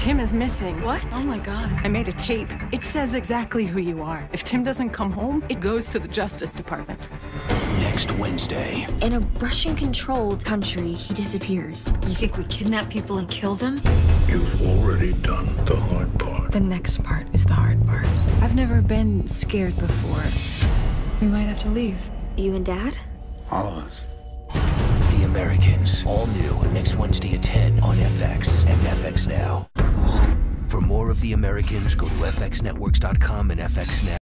Tim is missing. What? Oh my God. I made a tape. It says exactly who you are. If Tim doesn't come home, it goes to the Justice Department. Next Wednesday. In a Russian-controlled country, he disappears. You think we kidnap people and kill them? You've already done the hard part. The next part is the hard part. I've never been scared before. We might have to leave. You and Dad? All of us. The Americans. All new next Wednesday at 10 on FX and FX Now. For more of The Americans, go to FXNetworks.com and FX Now.